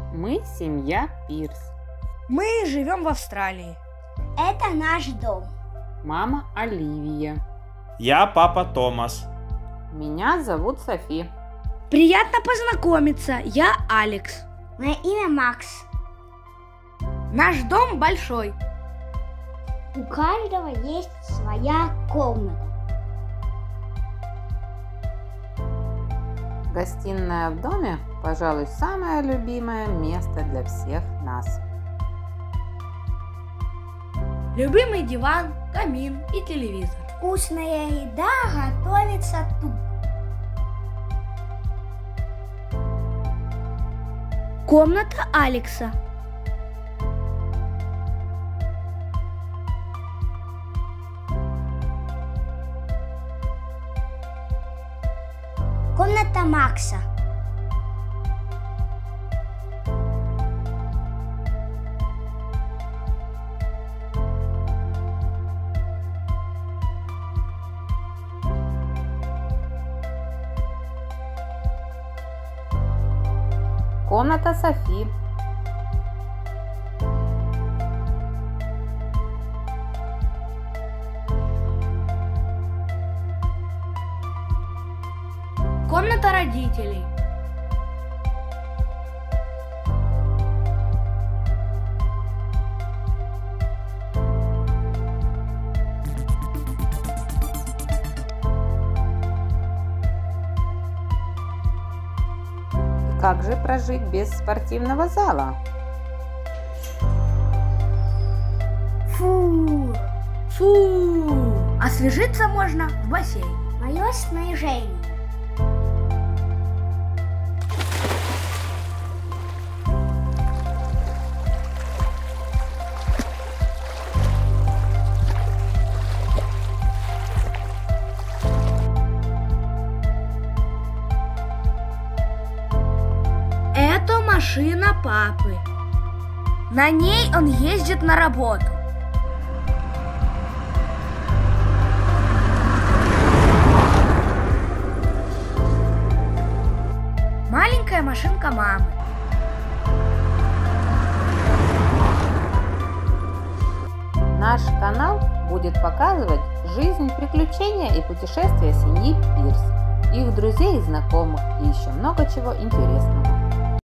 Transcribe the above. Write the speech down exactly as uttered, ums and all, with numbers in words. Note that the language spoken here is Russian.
Мы семья Пирс. Мы живем в Австралии. Это наш дом. Мама Оливия. Я папа Томас. Меня зовут Софи. Приятно познакомиться, я Алекс. Мое имя Макс. Наш дом большой. У каждого есть своя комната. Гостиная в доме, пожалуй, самое любимое место для всех нас. Любимый диван, камин и телевизор. Вкусная еда готовится тут. Комната Алекса. Комната Макса. Комната Софи. Комната родителей. Как же прожить без спортивного зала? Фу, Фу! Освежиться можно в бассейне. мое снаряжение. Это машина папы. На ней он ездит на работу. Маленькая машинка мамы. Наш канал будет показывать жизнь, приключения и путешествия семьи Пирс, их друзей и знакомых и еще много чего интересного.